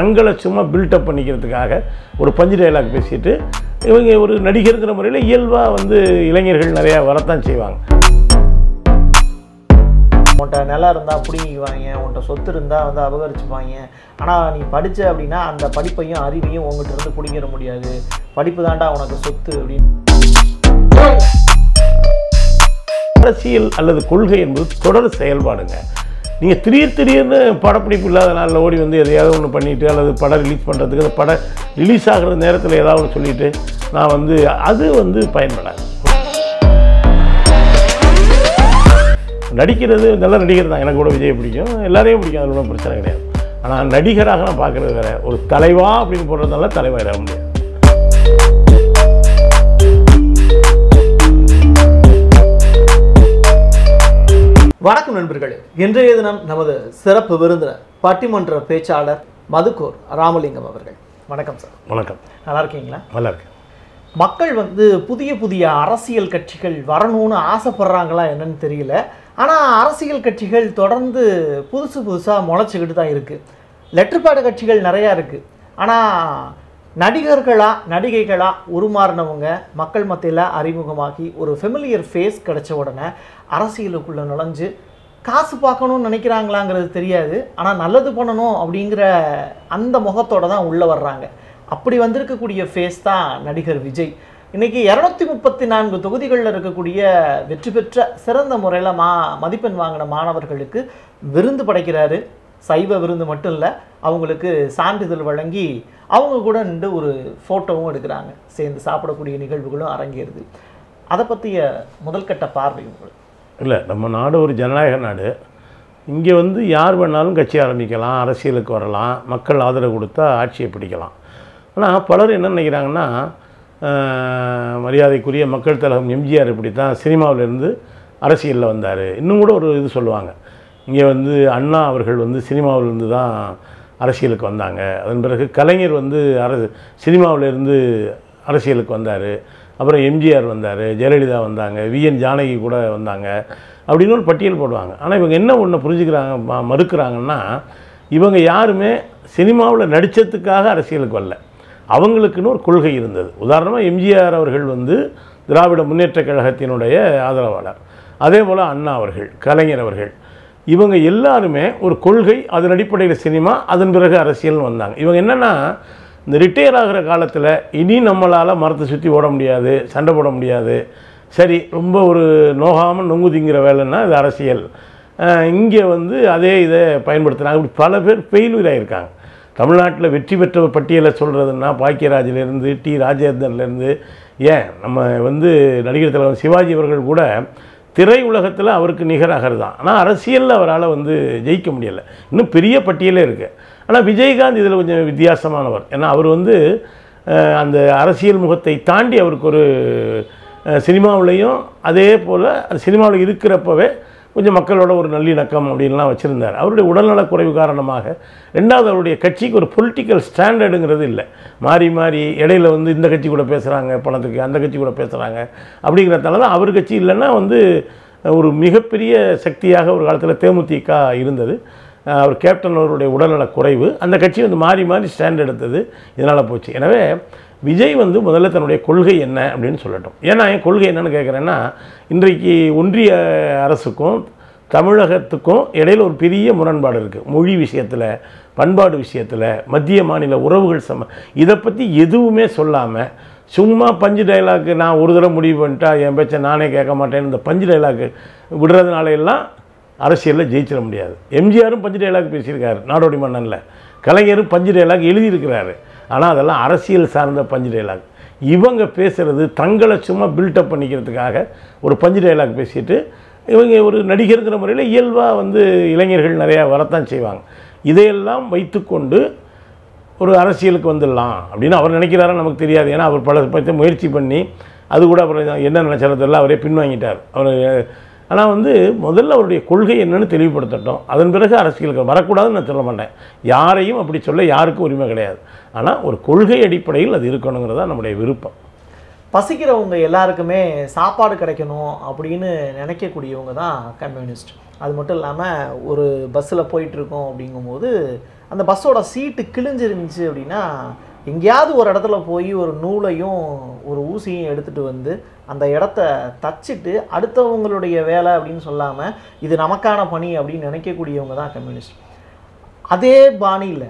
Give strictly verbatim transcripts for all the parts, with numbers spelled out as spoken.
தங்களை சும்மா பில்டப் பண்ணிக்கிறதுக்காக ஒரு பஞ்சு டைலாக் பேசிட்டு இவங்க ஒரு நடிகருங்கிற முறையில் இயல்பாக வந்து இளைஞர்கள் நிறையா வரத்தான் செய்வாங்க. உன்கிட்ட நிலம் இருந்தால் பிடிங்கிக்குவாங்க, உன்கிட்ட சொத்து இருந்தால் வந்து அபகரிச்சுப்பாங்க. ஆனால் நீ படித்த அப்படின்னா அந்த படிப்பையும் அறிவையும் உங்கள்கிட்ட இருந்து பிடிங்கிட முடியாது, படிப்பு தாண்டா உனக்கு சொத்து அப்படின்னு. அரசியல் அல்லது கொள்கை என்பது தொடர் செயல்பாடுங்க. நீங்கள் திடீர் திடீர்னு படப்பிடிப்பு இல்லாத நாளில் ஓடி வந்து எதையாவது ஒன்று பண்ணிவிட்டு அல்லது படம் ரிலீஸ் பண்ணுறதுக்கு அந்த படம் ரிலீஸ் ஆகிற நேரத்தில் ஏதாவது ஒன்று சொல்லிவிட்டு நான் வந்து அது வந்து பயன்படாது. நடிக்கிறது நல்ல நடிகர் தான், எனக்கு கூட விஜய் பிடிக்கும், எல்லாரையும் பிடிக்கும், அது ஒன்றும் பிரச்சனை கிடையாது. ஆனால் நடிகராக நான் பார்க்குறது வேறு. ஒரு தலைவா அப்படின்னு போடுறதுனால தலைவராக முடியாது. வணக்கம் நண்பர்களே, இன்றைய தினம் நமது சிறப்பு விருந்தினர் பட்டிமன்ற பேச்சாளர் மதுக்கூர் ராமலிங்கம் அவர்கள். வணக்கம் சார். வணக்கம். நல்லா இருக்கீங்களா? நல்லா இருக்கேன். மக்கள் வந்து புதிய புதிய அரசியல் கட்சிகள் வரணும்னு ஆசைப்படுறாங்களா என்னன்னு தெரியல. ஆனால் அரசியல் கட்சிகள் தொடர்ந்து புதுசு புதுசாக முளைச்சிக்கிட்டு தான் இருக்குது. லெட்டர்பேடு கட்சிகள் நிறையா இருக்குது. ஆனால் நடிகர்களாக நடிகைகளாக உருமாறினவங்க மக்கள் மத்தியில் அறிமுகமாகி ஒரு ஃபெமிலியர் ஃபேஸ் கிடைச்ச உடனே அரசியலுக்குள்ளே நுழைஞ்சு காசு பார்க்கணும்னு நினைக்கிறாங்களாங்கிறது தெரியாது. ஆனால் நல்லது பண்ணணும் அப்படிங்கிற அந்த முகத்தோடு தான் உள்ளே வர்றாங்க. அப்படி வந்திருக்கக்கூடிய ஃபேஸ் தான் நடிகர் விஜய். இன்றைக்கி இரநூத்தி முப்பத்தி நான்கு தொகுதிகளில் இருக்கக்கூடிய வெற்றி பெற்ற சிறந்த முறையில் மா மதிப்பெண் வாங்கின மாணவர்களுக்கு விருந்து படைக்கிறாரு. சைவ விருந்து மட்டும் இல்லை, அவங்களுக்கு சான்றிதழ் வழங்கி அவங்க கூட நின்று ஒரு ஃபோட்டோவும் எடுக்கிறாங்க. சேர்ந்து சாப்பிடக்கூடிய நிகழ்வுகளும் அரங்கேறுது. அதை பற்றிய முதல்கட்ட பார்வை உங்களுக்கு? இல்லை, நம்ம நாடு ஒரு ஜனநாயக நாடு. இங்கே வந்து யார் வேணாலும் கட்சி ஆரம்பிக்கலாம், அரசியலுக்கு வரலாம், மக்கள் ஆதரவு கொடுத்தா ஆட்சியை பிடிக்கலாம். ஆனால் பலர் என்ன நினைக்கிறாங்கன்னா, மரியாதைக்குரிய மக்கள் தலைவர் எம்ஜிஆர் இப்படி தான் சினிமாவிலேருந்து அரசியலில் வந்தார். இன்னும் கூட ஒரு இது சொல்லுவாங்க, இங்கே வந்து அண்ணா அவர்கள் வந்து சினிமாவிலேருந்து தான் அரசியலுக்கு வந்தாங்க, அதன் பிறகு கலைஞர் வந்து அரசு சினிமாவிலேருந்து அரசியலுக்கு வந்தார், அப்புறம் எம்ஜிஆர் வந்தார், ஜெயலலிதா வந்தாங்க, விஎன் ஜானகி கூட வந்தாங்க அப்படின்னு ஒரு பட்டியல் போடுவாங்க. ஆனால் இவங்க என்ன ஒன்று புரிஞ்சுக்கிறாங்க மறுக்கிறாங்கன்னா, இவங்க யாருமே சினிமாவில் நடித்ததுக்காக அரசியலுக்கு வரல, அவங்களுக்குன்னு ஒரு கொள்கை இருந்தது. உதாரணமாக எம்ஜிஆர் அவர்கள் வந்து திராவிட முன்னேற்றக் கழகத்தினுடைய ஆதரவாளர், அதே போல் அண்ணா அவர்கள், கலைஞர் அவர்கள், இவங்க எல்லாருமே ஒரு கொள்கை, அதன் அடிப்படையில் சினிமா, அதன் பிறகு அரசியல்னு வந்தாங்க. இவங்க என்னென்னா, இந்த ரிட்டையர் ஆகிற காலத்தில் இனி நம்மளால் மரத்தை சுற்றி ஓட முடியாது, சண்டை போட முடியாது, சரி ரொம்ப ஒரு நோகாமல் நொங்கு திங்கிற வேலைன்னா இது அரசியல், இங்கே வந்து அதே இதை பயன்படுத்துகிறாங்க. இப்படி பல பேர் ஃபெயிலியர் ஆகியிருக்காங்க. தமிழ்நாட்டில் வெற்றி பெற்ற பட்டியலை சொல்கிறதுன்னா பாக்கியராஜிலேருந்து டி ராஜேந்திரன்லேருந்து, ஏன் நம்ம வந்து நடிகர் தலைவர் சிவாஜி அவர்கள் கூட திரை உலகத்தில் அவருக்கு நிகராகிறது தான். ஆனால் அரசியலில் அவரால் வந்து ஜெயிக்க முடியலை. இன்னும் பெரிய பட்டியலே இருக்குது. ஆனால் விஜயகாந்த் இதில் கொஞ்சம் வித்தியாசமானவர். ஏன்னா அவர் வந்து அந்த அரசியல் முகத்தை தாண்டி அவருக்கு ஒரு சினிமாவிலையும் அதே போல் அந்த சினிமாவில் இருக்கிறப்பவே கொஞ்சம் மக்களோட ஒரு நல்லிணக்கம் அப்படின்லாம் வச்சுருந்தார். அவருடைய உடல்நலக் குறைவு காரணமாக ரெண்டாவது அவருடைய கட்சிக்கு ஒரு பொலிட்டிக்கல் ஸ்டாண்டர்டுங்கிறது இல்லை. மாறி மாறி இடையில வந்து இந்த கட்சி கூட பேசுகிறாங்க பணத்துக்கு, அந்த கட்சி கூட பேசுகிறாங்க, அப்படிங்கிறதால தான் அவர் கட்சி இல்லைன்னா வந்து ஒரு மிகப்பெரிய சக்தியாக ஒரு காலத்தில் தேமுதிக இருந்தது. அவர் கேப்டன் அவருடைய உடல்நலக் குறைவு, அந்த கட்சி வந்து மாறி மாறி ஸ்டாண்ட் எடுத்தது, இதனால் போச்சு. எனவே விஜய் வந்து முதல்ல தன்னுடைய கொள்கை என்ன அப்படின்னு சொல்லட்டும். ஏன்னா என் கொள்கை என்னென்னு கேட்குறேன்னா, இன்றைக்கு ஒன்றிய அரசுக்கும் தமிழகத்துக்கும் இடையில் ஒரு பெரிய முரண்பாடு இருக்குது. மொழி விஷயத்தில், பண்பாடு விஷயத்தில், மத்திய மாநில உறவுகள் சம இதை பற்றி எதுவுமே சொல்லாமல் சும்மா பஞ்சு டைலாக்கு நான் ஒரு தடவை முடிவு பண்ணிட்டா என் பேச்சை நானே கேட்க மாட்டேன்னு இந்த பஞ்சு டைலாக்கு விடுறதுனால எல்லாம் அரசியலில் ஜெயிச்சிட முடியாது. எம்ஜிஆரும் பஞ்சு டைலாக் பேசியிருக்காரு நாடோடி மன்னனில், கலைஞரும் பஞ்சு டைலாக் எழுதியிருக்கிறாரு. ஆனால் அதெல்லாம் அரசியல் சார்ந்த பஞ்சு டைலாக். இவங்க பேசுகிறது தங்களை சும்மா பில்டப் பண்ணிக்கிறதுக்காக ஒரு பஞ்சு டைலாக் பேசிட்டு இவங்க ஒரு நடிகருங்கிற முறையில் இயல்பாக வந்து இளைஞர்கள் நிறையா வரத்தான் செய்வாங்க. இதையெல்லாம் வைத்துக்கொண்டு ஒரு அரசியலுக்கு வந்துடலாம் அப்படின்னு அவர் நினைக்கிறாருன்னு நமக்கு தெரியாது. ஏன்னா அவர் பல பற்றி முயற்சி பண்ணி அது கூட அப்புறம் என்ன நினச்சாலும் தெரியல, அவரே பின்வாங்கிட்டார் அவர். ஆனால் வந்து முதல்ல அவருடைய கொள்கை என்னென்னு தெளிவுபடுத்தட்டும், அதன் பிறகு அரசியலுக்கு வரக்கூடாதுன்னு நான் சொல்ல மாட்டேன். யாரையும் அப்படி சொல்ல யாருக்கும் உரிமை கிடையாது. ஆனால் ஒரு கொள்கை அடிப்படையில் அது இருக்கணுங்கிறதா நம்முடைய விருப்பம். பசிக்கிறவங்க எல்லாருக்குமே சாப்பாடு கிடைக்கணும் அப்படின்னு நினைக்கக்கூடியவங்க தான் கம்யூனிஸ்ட். அது மட்டும் இல்லாமல் ஒரு பஸ்ஸில் போயிட்டுருக்கோம் அப்படிங்கும்போது அந்த பஸ்ஸோட சீட்டு கிழிஞ்சிருந்துச்சு அப்படின்னா எங்கேயாவது ஒரு இடத்துல போய் ஒரு நூலையும் ஒரு ஊசியும் எடுத்துகிட்டு வந்து அந்த இடத்த தச்சுட்டு அடுத்தவங்களுடைய வேலை அப்படின்னு சொல்லாமல் இது நமக்கான பணி அப்படின்னு நினைக்கக்கூடியவங்க தான் கம்யூனிஸ்ட். அதே பாணியில்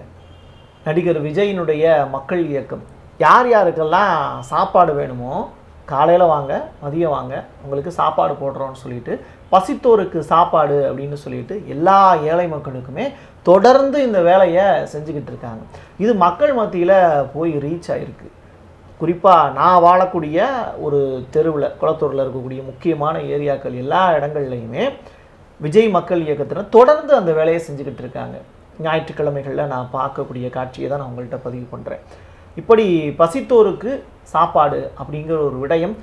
நடிகர் விஜயினுடைய மக்கள் இயக்கம் யார் யாருக்கெல்லாம் சாப்பாடு வேணுமோ காலையில் வாங்க மதியம் வாங்க உங்களுக்கு சாப்பாடு போடுறோன்னு சொல்லிட்டு பசித்தோருக்கு சாப்பாடு அப்படின்னு சொல்லிட்டு எல்லா ஏழை மக்களுக்குமே தொடர்ந்து இந்த வேலையை செஞ்சுக்கிட்டு இருக்காங்க. இது மக்கள் மத்தியில் போய் ரீச் ஆகிருக்கு. குறிப்பாக நான் வாழக்கூடிய ஒரு தெருவில் குளத்தூரில் இருக்கக்கூடிய முக்கியமான ஏரியாக்கள் எல்லா இடங்கள்லையுமே விஜய் மக்கள் இயக்கத்தினர் தொடர்ந்து அந்த வேலையை செஞ்சுக்கிட்டு இருக்காங்க. ஞாயிற்றுக்கிழமைகளில் நான் பார்க்கக்கூடிய காட்சியை தான் நான் உங்கள்கிட்ட பதிவு பண்ணுறேன். இப்படி பசித்தோருக்கு சாப்பாடு அப்படிங்கிற ஒரு விடயம்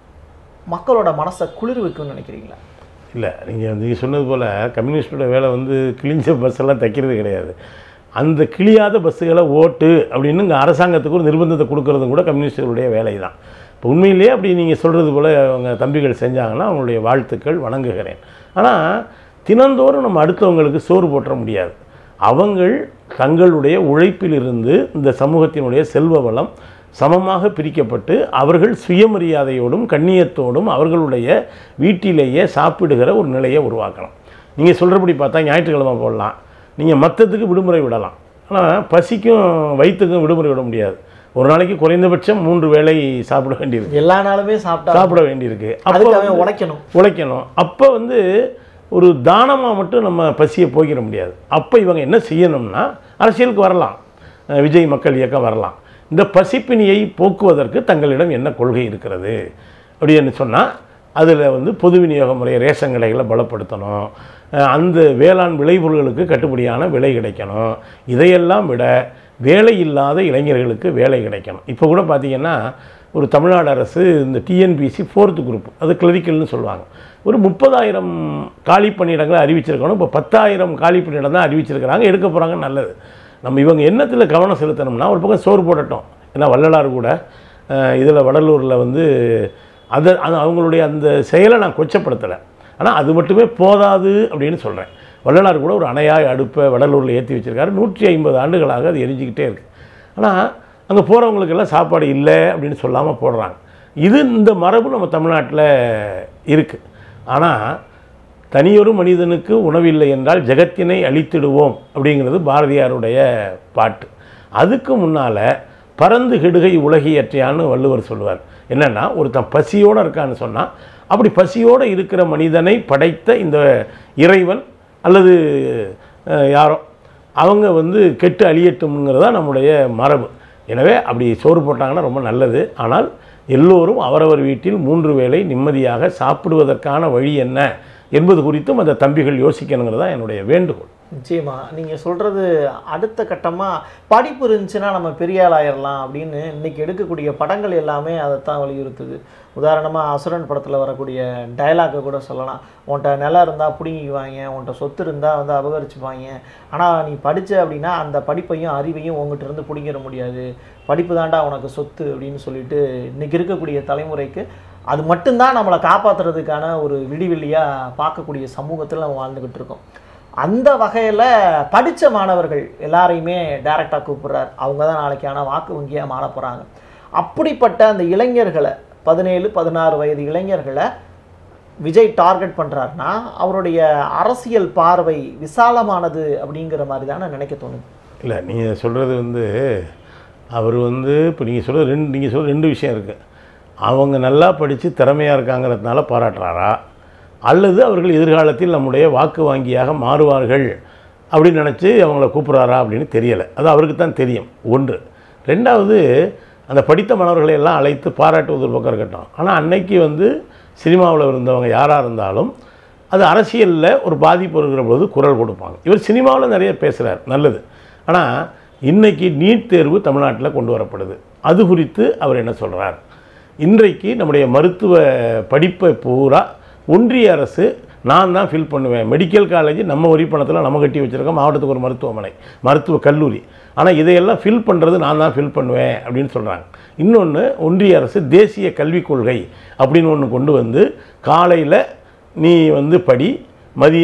மக்களோட மனசை குளிர்விக்கும்னு நினைக்கிறீங்களா? இல்லை, நீங்கள் நீங்கள் சொன்னது போல் கம்யூனிஸ்டோட வேலை வந்து கிழிஞ்ச பஸ்ஸெல்லாம் தைக்கிறது கிடையாது. அந்த கிழியாத பஸ்ஸுகளை ஓட்டு அப்படின்னு இங்கே அரசாங்கத்துக்கு ஒரு நிர்பந்தத்தை கொடுக்கறதும் கூட கம்யூனிஸ்டுகளுடைய வேலை தான். இப்போ உண்மையிலேயே அப்படி நீங்கள் சொல்கிறது போல் அவங்க தம்பிகள் செஞ்சாங்கன்னா அவங்களுடைய வாழ்த்துக்கள், வணங்குகிறேன். ஆனால் தினந்தோறும் நம்ம அடுத்தவங்களுக்கு சோறு போட்ட முடியாது. அவங்கள் தங்களுடைய உழைப்பிலிருந்து இந்த சமூகத்தினுடைய செல்வ வளம் சமமாக பிரிக்கப்பட்டு அவர்கள் சுயமரியாதையோடும் கண்ணியத்தோடும் அவர்களுடைய வீட்டிலேயே சாப்பிடுகிற ஒரு நிலையை உருவாக்கலாம். நீங்கள் சொல்கிறபடி பார்த்தா ஞாயிற்றுக்கிழமை போடலாம், நீங்கள் மற்றத்துக்கு விடுமுறை விடலாம். ஆனால் பசிக்கும் வயிற்றுக்கும் விடுமுறை விட முடியாது. ஒரு நாளைக்கு குறைந்தபட்சம் மூன்று வேளை சாப்பிட வேண்டியிருக்கு. எல்லா நாளுமே சாப்பிட்டா சாப்பிட வேண்டியிருக்கு. அப்போ உழைக்கணும் உழைக்கணும் அப்போ வந்து ஒரு தானமாக மட்டும் நம்ம பசியை போக்கிட முடியாது. அப்போ இவங்க என்ன செய்யணும்னா அரசியலுக்கு வரலாம், விஜய் மக்கள் இயக்கம் வரலாம். இந்த பசிப்பினியை போக்குவதற்கு தங்களிடம் என்ன கொள்கை இருக்கிறது அப்படின்னு சொன்னால் அதில் வந்து பொது விநியோக முறை ரேஷன் கடைகளை பலப்படுத்தணும், அந்த வேளாண் விளைபொருள்களுக்கு கட்டுப்படியான விலை கிடைக்கணும். இதையெல்லாம் விட வேலை இல்லாத இளைஞர்களுக்கு வேலை கிடைக்கணும். இப்போ கூட பார்த்திங்கன்னா ஒரு தமிழ்நாடு அரசு இந்த டிஎன்பிசி ஃபோர்த்து குரூப், அது கிளரிக்கல்னு சொல்லுவாங்க, ஒரு முப்பதாயிரம் காலி பணியிடங்களை அறிவிச்சிருக்கணும். இப்போ பத்தாயிரம் காலி பணியிடம் தான் அறிவிச்சிருக்கிறாங்க, எடுக்க போகிறாங்க. நல்லது. நம்ம இவங்க எண்ணத்தில் கவனம் செலுத்தணும்னா ஒரு பக்கம் சோறு போடட்டும். ஏன்னா வள்ளலார் கூட இதில் வடலூரில் வந்து அதை அவங்களுடைய அந்த செயலை நான் கொச்சப்படுத்தலை, ஆனால் அது மட்டுமே போதாது அப்படின்னு சொல்கிறேன். வள்ளலார் கூட ஒரு அணையாய் அடுப்பை வடலூரில் ஏற்றி வச்சுருக்காரு. நூற்றி ஐம்பது ஆண்டுகளாக அது எரிஞ்சிக்கிட்டே இருக்குது. ஆனால் அங்கே போகிறவங்களுக்கெல்லாம் சாப்பாடு இல்லை அப்படின்னு சொல்லாமல் போடுறாங்க. இது இந்த மரபு நம்ம தமிழ்நாட்டில் இருக்குது. ஆனால் தனியொரு மனிதனுக்கு உணவில்லை என்றால் ஜெகத்தினை அழித்திடுவோம் அப்படிங்கிறது பாரதியாருடைய பாட்டு. அதுக்கு முன்னால் பறந்து கெடுகை உலகியற்றையான்னு வள்ளுவர் சொல்லுவார். என்னென்னா ஒருத்தன் பசியோடு இருக்கான்னு சொன்னால் அப்படி பசியோடு இருக்கிற மனிதனை படைத்த இந்த இறைவன் அல்லது யாரோ அவங்க வந்து கெட்டு அழியட்டும்ங்கிறது தான் நம்முடைய மரபு. எனவே அப்படி சோறு போட்டாங்கன்னா ரொம்ப நல்லது. ஆனால் எல்லோரும் அவரவர் வீட்டில் மூன்று வேளை நிம்மதியாக சாப்பிடுவதற்கான வழி என்ன என்பது குறித்தும் அந்த தம்பிகள் யோசிக்கணுங்கிறது தான் என்னுடைய வேண்டுகோள். நிச்சயமா நீங்கள் சொல்கிறது அடுத்த கட்டமாக படிப்பு இருந்துச்சுன்னா நம்ம பெரிய ஆள் ஆயிடலாம் அப்படின்னு இன்றைக்கி எடுக்கக்கூடிய படங்கள் எல்லாமே அதைத்தான் வலியுறுத்துது. உதாரணமாக அசுரன் படத்தில் வரக்கூடிய டயலாக்கை கூட சொல்லலாம். உன்கிட்ட நிலம் இருந்தால் பிடுங்கிக்குவாங்க, உன்கிட்ட சொத்து இருந்தால் வந்து அபகரிச்சுப்பாங்க, ஆனால் நீ படித்த அப்படின்னா அந்த படிப்பையும் அறிவையும் உங்கள்கிட்ட இருந்து பிடிங்கிட முடியாது, படிப்பு தாண்டா உனக்கு சொத்து அப்படின்னு சொல்லிட்டு இன்றைக்கி இருக்கக்கூடிய தலைமுறைக்கு அது மட்டும்தான் நம்மளை காப்பாற்றுறதுக்கான ஒரு விடிவெள்ளியாக பார்க்கக்கூடிய சமூகத்தில் நம்ம வாழ்ந்துக்கிட்டு இருக்கோம். அந்த வகையில் படித்த மாணவர்கள் எல்லாரையுமே டைரெக்டாக கூப்பிட்றார். அவங்க தான் நாளைக்கான வாக்கு வங்கியாக மாற போகிறாங்க. அப்படிப்பட்ட அந்த இளைஞர்களை பதினேழு பதினாறு வயது இளைஞர்களை விஜய் டார்கெட் பண்ணுறாருன்னா அவருடைய அரசியல் பார்வை விசாலமானது அப்படிங்கிற மாதிரி தானே நினைக்க தோணுது. இல்லை, நீங்கள் சொல்கிறது வந்து அவர் வந்து இப்போ நீங்கள் சொல்கிறது ரெண்டு நீங்கள் சொல்கிற ரெண்டு விஷயம் இருக்குது. அவங்க நல்லா படித்து திறமையாக இருக்காங்கிறதுனால பாராட்டுறாரா, அல்லது அவர்கள் எதிர்காலத்தில் நம்முடைய வாக்கு வாங்கியாக மாறுவார்கள் அப்படின்னு நினச்சி அவங்கள கூப்பிட்றாரா அப்படின்னு தெரியலை. அது அவருக்கு தான் தெரியும். ஒன்று. ரெண்டாவது, அந்த படித்த மாணவர்களை எல்லாம் அழைத்து பாராட்டுவது ஒரு பக்கம் இருக்கட்டும். ஆனால் அன்னைக்கு வந்து சினிமாவில் இருந்தவங்க யாராக இருந்தாலும் அது அரசியலில் ஒரு பாதிப்பு இருக்கிற போது குரல் கொடுப்பாங்க. இவர் சினிமாவில் நிறைய பேசுகிறார், நல்லது. ஆனால் இன்றைக்கி நீட் தேர்வு தமிழ்நாட்டில் கொண்டு வரப்படுது. அது குறித்து அவர் என்ன சொல்கிறார்? இன்றைக்கு நம்முடைய மருத்துவ படிப்பை பூரா ஒன்றிய அரசு நான் தான் ஃபில் பண்ணுவேன். மெடிக்கல் காலேஜ் நம்ம வரி பணத்தில் நம்ம கட்டி வச்சுருக்கோம், மாவட்டத்துக்கு ஒரு மருத்துவமனை, மருத்துவ கல்லூரி. ஆனால் இதையெல்லாம் ஃபில் பண்ணுறது நான் தான் ஃபில் பண்ணுவேன் அப்படின்னு சொல்கிறாங்க. இன்னொன்று, ஒன்றிய அரசு தேசிய கல்விக் கொள்கை அப்படின்னு ஒன்று கொண்டு வந்து காலையில் நீ வந்து படி, மதியம்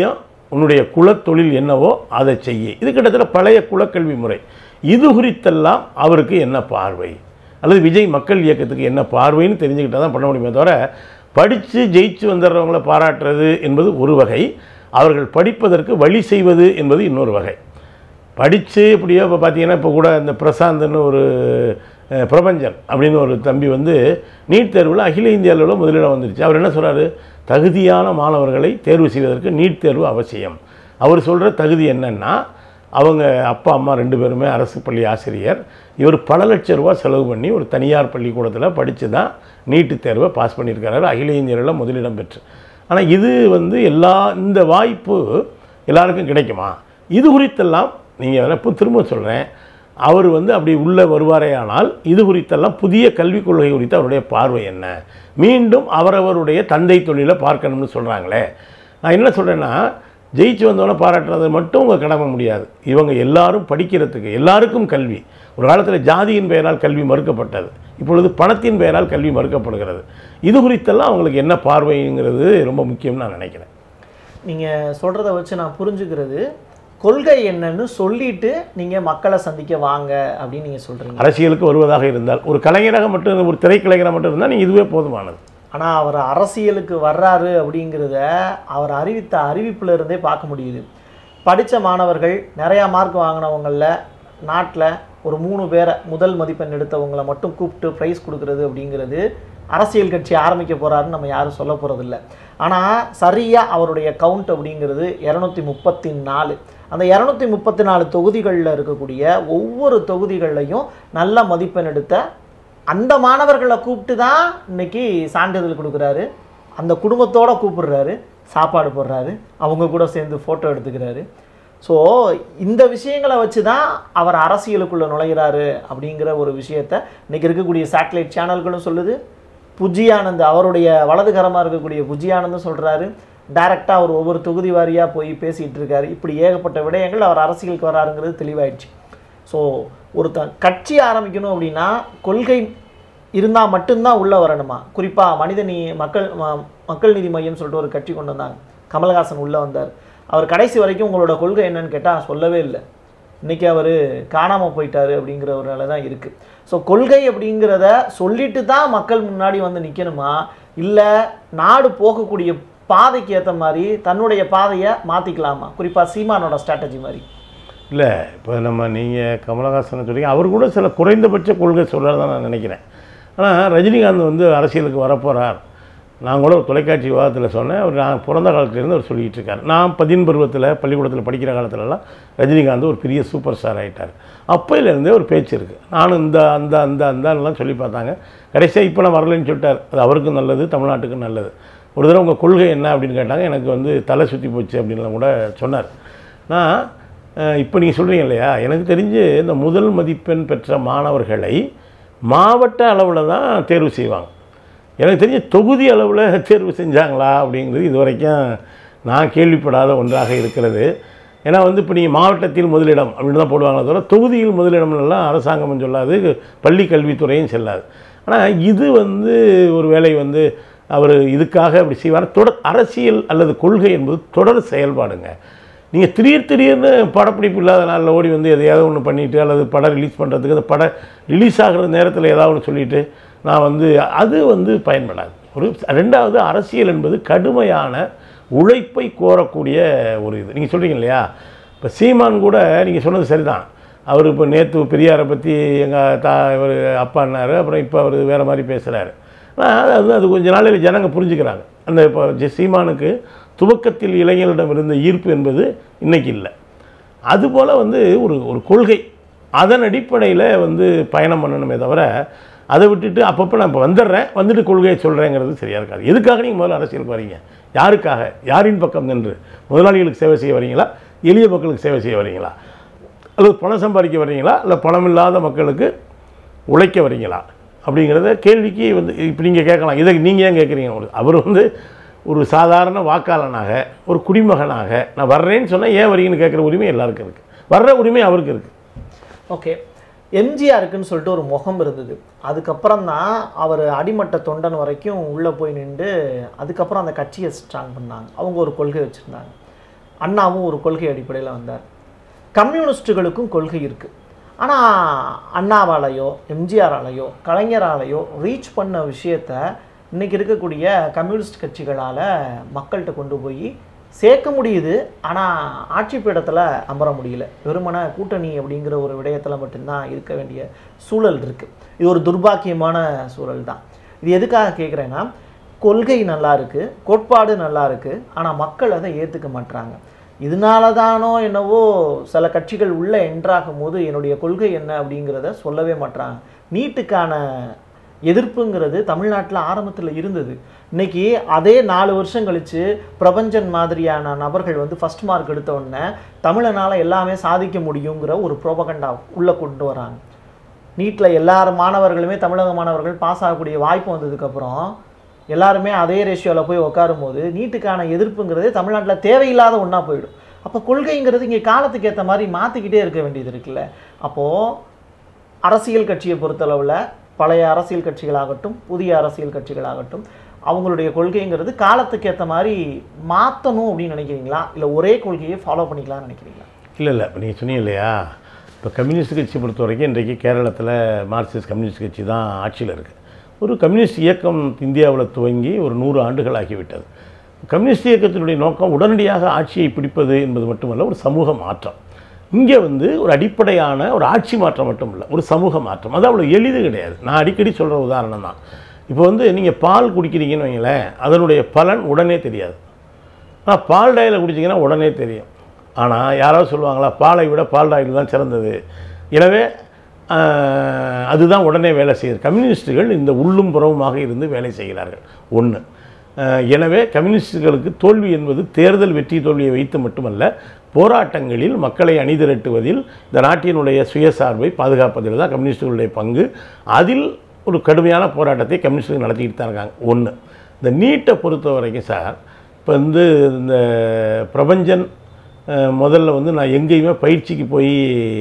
உன்னுடைய குலத்தொழில் என்னவோ அதை செய்ய. இது கிட்டத்தட்ட பழைய குலக்கல்வி முறை. இது குறித்தெல்லாம் அவருக்கு என்ன பார்வை, அல்லது விஜய் மக்கள் இயக்கத்துக்கு என்ன பார்வைன்னு தெரிஞ்சுக்கிட்டால் தான் பண்ண முடியுமே தவிர, படித்து ஜெயிச்சு வந்துடுறவங்கள பாராட்டுறது என்பது ஒரு வகை, அவர்கள் படிப்பதற்கு வழி செய்வது என்பது இன்னொரு வகை. படித்து இப்படியோ இப்போ பார்த்தீங்கன்னா இப்போ கூட இந்த பிரசாந்த்னு ஒரு பிரபஞ்சன் அப்படின்னு ஒரு தம்பி வந்து நீட் தேர்வில் அகில இந்திய அளவில் முதலிடம் வந்துருச்சு. அவர் என்ன சொல்கிறாரு, தகுதியான மாணவர்களை தேர்வு செய்வதற்கு நீட் தேர்வு அவசியம். அவர் சொல்கிற தகுதி என்னென்னா, அவங்க அப்பா அம்மா ரெண்டு பேருமே அரசு பள்ளி ஆசிரியர், இவர் பல லட்சம் ரூபா செலவு பண்ணி ஒரு தனியார் பள்ளிக்கூடத்தில் படித்து தான் நீட்டு தேர்வை பாஸ் பண்ணியிருக்கிறாரு, அகில இந்திய அளவில் முதலிடம் பெற்று. ஆனால் இது வந்து எல்லா இந்த வாய்ப்பு எல்லாருக்கும் கிடைக்குமா? இது குறித்தெல்லாம் நீங்கள் இப்போ திரும்ப சொல்கிறேன், அவர் வந்து அப்படி உள்ளே வருவாரே ஆனால் இது குறித்தெல்லாம் புதிய கல்விக் கொள்கை குறித்து அவருடைய பார்வை என்ன, மீண்டும் அவரவருடைய தந்தை தொழிலை பார்க்கணும்னு சொல்கிறாங்களே. நான் என்ன சொல்கிறேன்னா, ஜெயிச்சு வந்தவொடனே பாராட்டுறது மட்டும் உங்கள் கடமை முடியாது. இவங்க எல்லாரும் படிக்கிறதுக்கு, எல்லாருக்கும் கல்வி. ஒரு காலத்தில் ஜாதியின் பெயரால் கல்வி மறுக்கப்பட்டது, இப்பொழுது பணத்தின் பெயரால் கல்வி மறுக்கப்படுகிறது. இது குறித்தெல்லாம் அவங்களுக்கு என்ன பார்வைங்கிறது ரொம்ப முக்கியம்னு நான் நினைக்கிறேன். நீங்கள் சொல்கிறத வச்சு நான் புரிஞ்சுக்கிறது, கொள்கை என்னன்னு சொல்லிட்டு நீங்கள் மக்களை சந்திக்க வாங்க அப்படின்னு நீங்கள் சொல்கிறீங்க. அரசியலுக்கு வருவதாக இருந்தால், ஒரு கலைஞராக மட்டும், ஒரு திரைக்கலைஞராக மட்டும் இருந்தால் நீங்கள் இதுவே போதுமானது. ஆனால் அவர் அரசியலுக்கு வர்றாரு அப்படிங்கிறத அவர் அறிவித்த அறிவிப்பில் இருந்தே பார்க்க முடியுது. படித்த மாணவர்கள் நிறையா மார்க் வாங்கினவங்களில் நாட்டில் ஒரு மூணு பேரை முதல் மதிப்பெண் எடுத்தவங்களை மட்டும் கூப்பிட்டு ப்ரைஸ் கொடுக்குறது அப்படிங்கிறது அரசியல் கட்சி ஆரம்பிக்க போகிறாருன்னு நம்ம யாரும் சொல்ல போகிறதில்ல. ஆனால் சரியாக அவருடைய கவுண்ட் அப்படிங்கிறது இரநூத்தி முப்பத்தி நாலு அந்த இரநூத்தி முப்பத்தி நாலு தொகுதிகளில் இருக்கக்கூடிய ஒவ்வொரு தொகுதிகள்லையும் நல்ல மதிப்பெண் எடுத்த அந்த மாணவர்களை கூப்பிட்டு தான் இன்றைக்கி சான்றிதழ் கொடுக்குறாரு. அந்த குடும்பத்தோடு கூப்பிடுறாரு, சாப்பாடு போடுறாரு, அவங்க கூட சேர்ந்து ஃபோட்டோ எடுத்துக்கிறாரு. ஸோ இந்த விஷயங்களை வச்சு தான் அவர் அரசியலுக்குள்ளே நுழைகிறாரு அப்படிங்கிற ஒரு விஷயத்தை இன்றைக்கி இருக்கக்கூடிய சேட்டலைட் சேனல்களும் சொல்லுது. புஜியானந்த், அவருடைய வலதுகரமாக இருக்கக்கூடிய புஜியானந்தும் சொல்கிறாரு. டைரெக்டாக அவர் ஒவ்வொரு தொகுதி வாரியாக போய் பேசிகிட்டு இருக்காரு. இப்படி ஏகப்பட்ட விடயங்கள் அவர் அரசியலுக்கு வராருங்கிறது தெளிவாயிடுச்சு. ஸோ ஒருத்தன் கட்சி ஆரம்பிக்கணும் அப்படின்னா கொள்கை இருந்தால் மட்டும்தான் உள்ளே வரணுமா? குறிப்பாக மனித நீ மக்கள் மக்கள் நீதி மையம் சொல்லிட்டு ஒரு கட்சி கொண்டு வந்தாங்க. கமல்ஹாசன் உள்ளே வந்தார். அவர் கடைசி வரைக்கும் உங்களோட கொள்கை என்னன்னு கேட்டால் சொல்லவே இல்லை. இன்றைக்கி அவர் காணாமல் போயிட்டார் அப்படிங்கிற ஒரு நிலை தான் இருக்குது. ஸோ கொள்கை அப்படிங்கிறத சொல்லிட்டு தான் மக்கள் முன்னாடி வந்து நிற்கணுமா, இல்லை நாடு போகக்கூடிய பாதைக்கு ஏற்ற மாதிரி தன்னுடைய பாதையை மாற்றிக்கலாமா? குறிப்பாக சீமானோட ஸ்ட்ராட்டஜி மாதிரி இல்லை. இப்போ நம்ம நீங்கள் கமலஹாசனை சொல்லிங்க, அவர் கூட சில குறைந்தபட்ச கொள்கை சொல்கிறதான் நான் நினைக்கிறேன். ஆனால் ரஜினிகாந்த் வந்து அரசியலுக்கு வரப்போகிறார். நான் கூட ஒரு தொலைக்காட்சி விவாதத்தில் சொன்னேன், அவர் நான் பிறந்த காலத்துலேருந்து அவர் சொல்லிகிட்டு இருக்கார். நான் பதின் பருவத்தில் பள்ளிக்கூடத்தில் படிக்கிற காலத்துலலாம் ரஜினிகாந்த் ஒரு பெரிய சூப்பர் ஸ்டார் ஆகிட்டார். அப்போயிலேருந்தே ஒரு பேச்சு இருக்குது. நானும் இந்த அந்த அந்த அந்தான்லாம் சொல்லி பார்த்தாங்க. கடைசியாக இப்போ நான் வரலைன்னு சொல்லிட்டார். அது அவருக்கும் நல்லது, தமிழ்நாட்டுக்கும் நல்லது. ஒரு தடவை உங்கள் கொள்கை என்ன அப்படின்னு கேட்டாங்க. எனக்கு வந்து தலை சுற்றி போச்சு அப்படின்லாம் கூட சொன்னார். நான் இப்போ நீங்கள் சொல்கிறீங்க இல்லையா, எனக்கு தெரிஞ்சு இந்த முதல் மதிப்பெண் பெற்ற மாணவர்களை மாவட்ட அளவில் தான் தேர்வு செய்வாங்க. எனக்கு தெரிஞ்ச தொகுதி அளவில் தேர்வு செஞ்சாங்களா அப்படிங்கிறது இது வரைக்கும் நான் கேள்விப்படாத ஒன்றாக இருக்கிறது. ஏன்னா வந்து இப்போ நீங்கள் மாவட்டத்தில் முதலிடம் அப்படின்னு தான் போடுவாங்களே தவிர தொகுதியில் முதலிடம்லாம் அரசாங்கமும் சொல்லாது, பள்ளி கல்வித்துறையும் செல்லாது. ஆனால் இது வந்து ஒரு வேளை வந்து அவர் இதுக்காக அப்படி செய்வார். தொடர் அரசியல் அல்லது கொள்கை என்பது தொடர் செயல்பாடுங்க. நீங்கள் திடீர் திடீர்னு படப்பிடிப்பு இல்லாத நாளில் ஓடி வந்து எதையாவது ஒன்று பண்ணிவிட்டு, அல்லது படம் ரிலீஸ் பண்ணுறதுக்கு அந்த படம் ரிலீஸ் ஆகிற நேரத்தில் ஏதாவது ஒன்று சொல்லிவிட்டு நான் வந்து அது வந்து பயன்படாது. ஒரு ரெண்டாவது, அரசியல் என்பது கடுமையான உழைப்பை கோரக்கூடிய ஒரு இது. நீங்கள் சொல்கிறீங்க இல்லையா, இப்போ சீமான் கூட நீங்கள் சொன்னது சரிதான். அவர் இப்போ நேற்று பெரியாரை பற்றி எங்கள் தா இவர் அப்பான்னாரு, அப்புறம் இப்போ அவர் வேறு மாதிரி பேசுகிறாரு. ஆனால் அது அது கொஞ்ச நாளையில் ஜனங்க புரிஞ்சுக்கிறாங்க. அந்த இப்போ சீமானுக்கு துவக்கத்தில் இளைஞர்களிடம் இருந்த ஈர்ப்பு என்பது இன்றைக்கி இல்லை. அதுபோல் வந்து ஒரு ஒரு கொள்கை, அதன் அடிப்படையில் வந்து பயணம் பண்ணணுமே தவிர அதை விட்டுட்டு அப்பப்போ நான் இப்போ வந்துடுறேன் வந்துட்டு கொள்கையை சொல்கிறேங்கிறது சரியாக இருக்காது. எதுக்காக நீங்கள் முதல்ல அரசியலுக்கு வரீங்க? யாருக்காக? யாரின் பக்கம் நின்று? முதலாளிகளுக்கு சேவை செய்ய வரீங்களா, எளிய மக்களுக்கு சேவை செய்ய வரீங்களா, அல்லது பணம் சம்பாதிக்க வரீங்களா, இல்லை பணம் இல்லாத மக்களுக்கு உழைக்க வரீங்களா அப்படிங்கிறத கேள்விக்கு வந்து இப்போ நீங்கள் கேட்கலாம். இதை நீங்கள் ஏன் கேட்குறீங்க? அவர் வந்து ஒரு சாதாரண வாக்காளனாக, ஒரு குடிமகனாக நான் வர்றேன்னு சொன்னால் ஏன் வரீங்கன்னு கேட்குற உரிமை எல்லாருக்கும் இருக்குது. வர்ற உரிமை அவருக்கு இருக்குது. ஓகே, எம்ஜிஆருக்குன்னு சொல்லிட்டு ஒரு முகம் இருந்தது. அதுக்கப்புறம் தான் அவர் அடிமட்ட தொண்டன் வரைக்கும் உள்ளே போய் நின்று அதுக்கப்புறம் அந்த கட்சியை ஸ்ட்ராங் பண்ணாங்க. அவங்க ஒரு கொள்கை வச்சுருந்தாங்க. அண்ணாவும் ஒரு கொள்கை அடிப்படையில் வந்தார். கம்யூனிஸ்ட்டுகளுக்கும் கொள்கை இருக்குது. ஆனால் அண்ணாவாலேயோ எம்ஜிஆராலேயோ கலைஞராலேயோ ரீச் பண்ண விஷயத்த இன்றைக்கி இருக்கக்கூடிய கம்யூனிஸ்ட் கட்சிகளால் மக்கள்கிட்ட கொண்டு போய் சேர்க்க முடியுது. ஆனால் ஆட்சி பீடத்தில் அமர முடியல. வெறுமன கூட்டணி அப்படிங்கிற ஒரு விடயத்தில் மட்டும்தான் இருக்க வேண்டிய சூழல் இருக்குது. இது ஒரு துர்பாக்கியமான சூழல் தான். இது எதுக்காக கேட்குறேன்னா, கொள்கை நல்லா இருக்குது, கோட்பாடு நல்லா இருக்குது, ஆனால் மக்கள் அதை ஏற்றுக்க மாட்டுறாங்க. இதனால தானோ என்னவோ சில கட்சிகள் உள்ளே என்ட்ராகும் போது என்னுடைய கொள்கை என்ன அப்படிங்கிறத சொல்லவே மாட்டுறாங்க. நீட்டுக்கான எதிர்ப்புங்கிறது தமிழ்நாட்டில் ஆரம்பத்தில் இருந்தது. இன்றைக்கி அதே நாலு வருஷம் கழித்து பிரபஞ்சன் மாதிரியான நபர்கள் வந்து ஃபஸ்ட் மார்க் எடுத்த உடனே தமிழனால் எல்லாமே சாதிக்க முடியுங்கிற ஒரு ப்ரோபகண்டா உள்ளே கொண்டு வராங்க. நீட்டில் எல்லார் மாணவர்களுமே தமிழக மாணவர்கள் பாஸ் ஆகக்கூடிய வாய்ப்பு வந்ததுக்கப்புறம் எல்லாருமே அதே ரேஷியோவில் போய் உட்காரும் போது நீட்டுக்கான எதிர்ப்புங்கிறது தமிழ்நாட்டில் தேவையில்லாத ஒன்றா போயிடும். அப்போ கொள்கைங்கிறது இங்கே காலத்துக்கு ஏற்ற மாதிரி மாற்றிக்கிட்டே இருக்க வேண்டியது இருக்குல்ல. அப்போது அரசியல் கட்சியை பொறுத்தளவில் பழைய அரசியல் கட்சிகளாகட்டும் புதிய அரசியல் கட்சிகளாகட்டும் அவங்களுடைய கொள்கைங்கிறது காலத்துக்கு ஏற்ற மாதிரி மாற்றணும் அப்படின்னு நினைக்கிறீங்களா, இல்லை ஒரே கொள்கையை ஃபாலோ பண்ணிக்கலாம்னு நினைக்கிறீங்களா? இல்லை இல்லை இப்போ நீங்கள் சொன்னீங்க இல்லையா, இப்போ கம்யூனிஸ்ட் கட்சி பொறுத்த வரைக்கும் இன்றைக்கு கேரளத்தில் மார்க்சிஸ்ட் கம்யூனிஸ்ட் கட்சி தான் ஆட்சியில் இருக்குது. ஒரு கம்யூனிஸ்ட் இயக்கம் இந்தியாவில் துவங்கி ஒரு நூறு ஆண்டுகள் ஆகிவிட்டது. கம்யூனிஸ்ட் இயக்கத்தினுடைய நோக்கம் உடனடியாக ஆட்சியை பிடிப்பது என்பது மட்டுமல்ல, ஒரு சமூக மாற்றம். இங்கே வந்து ஒரு அடிப்படையான ஒரு ஆட்சி மாற்றம் மட்டும் இல்லை, ஒரு சமூக மாற்றம். அது அவ்வளோ எளிது கிடையாது. நான் அடிக்கடி சொல்கிற உதாரணம் தான். இப்போ வந்து நீங்கள் பால் குடிக்கிறீங்கன்னு வைங்களேன், அதனுடைய பலன் உடனே தெரியாது. ஆனால் பால் டாயில் குடிச்சிங்கன்னா உடனே தெரியும். ஆனால் யாராவது சொல்லுவாங்களா, பாலை விட பால் டாயில் தான் சிறந்தது, எனவே அதுதான் உடனே வேலை செய்யுது. கம்யூனிஸ்ட்டுகள் இந்த உள்ளும் புறவுமாக இருந்து வேலை செய்கிறார்கள். ஒன்று, எனவே கம்யூனிஸ்டுகளுக்கு தோல்வி என்பது தேர்தல் வெற்றி தோல்வியை வைத்து மட்டுமல்ல, போராட்டங்களில் மக்களை அணிதிரட்டுவதில் இந்த நாட்டினுடைய சுயசார்பை பாதுகாப்பதில் தான் கம்யூனிஸ்டுகளுடைய பங்கு. அதில் ஒரு கடுமையான போராட்டத்தை கம்யூனிஸ்டுகள் நடத்திக்கிட்டு தான் இருக்காங்க. ஒன்று, இந்த நீட்டை பொறுத்த வரைக்கும் சார், இப்போ வந்து இந்த பிரபஞ்சன் முதல்ல வந்து நான் எங்கேயுமே பயிற்சிக்கு போய்